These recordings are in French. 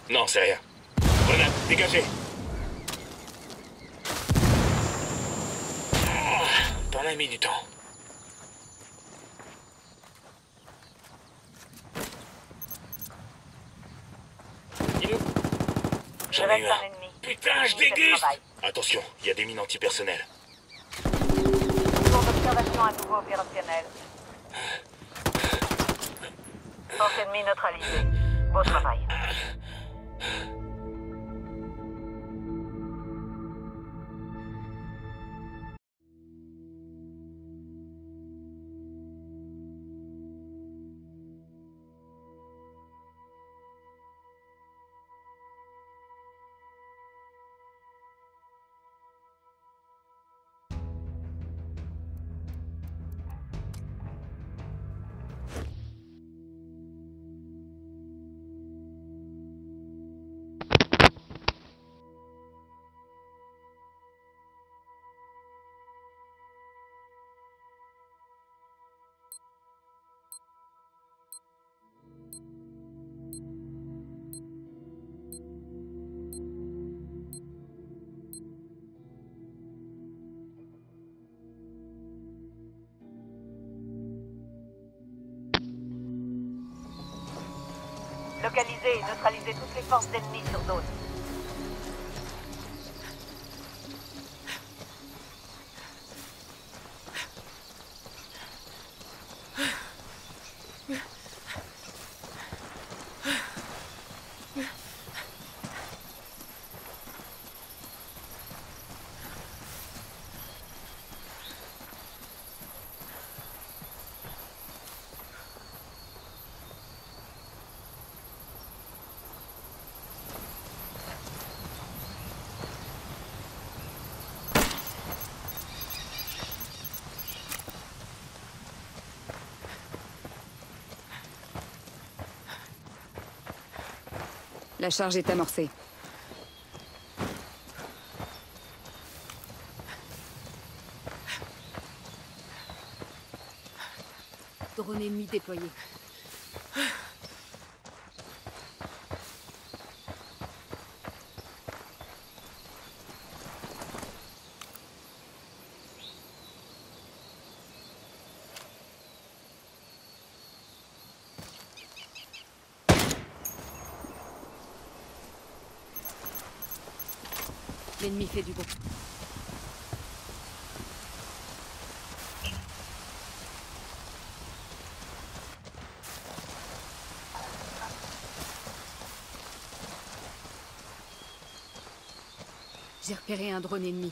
Non, c'est rien. Grenade, dégagez. T'en as mis du temps. Il est où? J'en ai eu un. Putain, je déguste. Attention, il y a des mines antipersonnelles. Tour d'observation à nouveau opérationnel. Force ennemie neutralisée. Beau travail. Localiser et neutraliser toutes les forces ennemies sur zone. La charge est amorcée. Drone ennemi déployé. L'ennemi fait du bon. J'ai repéré un drone ennemi.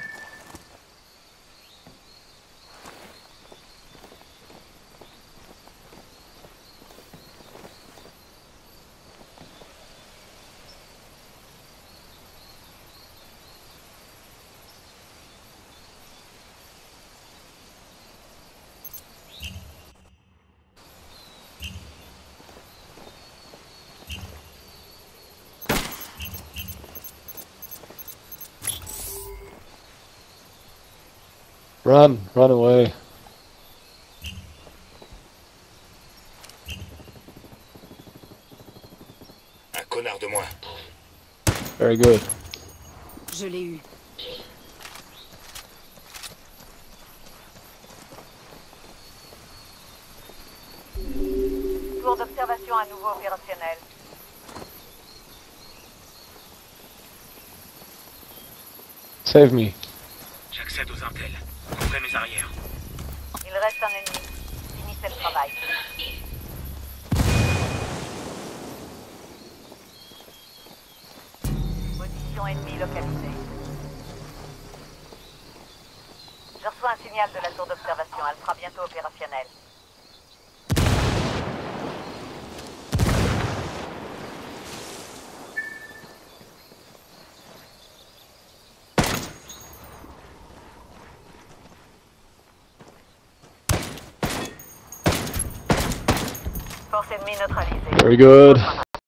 Run away. Un connard de moins. Very good. Je l'ai eu. Tour d'observation à nouveau opérationnel. Save me. J'accède aux intels. Couvrez mes arrières. Il reste un ennemi. Finissez le travail. Position ennemie localisée. Je reçois un signal de la tour d'observation. Elle sera bientôt opérationnelle. Force ennemie neutralisée. Very good.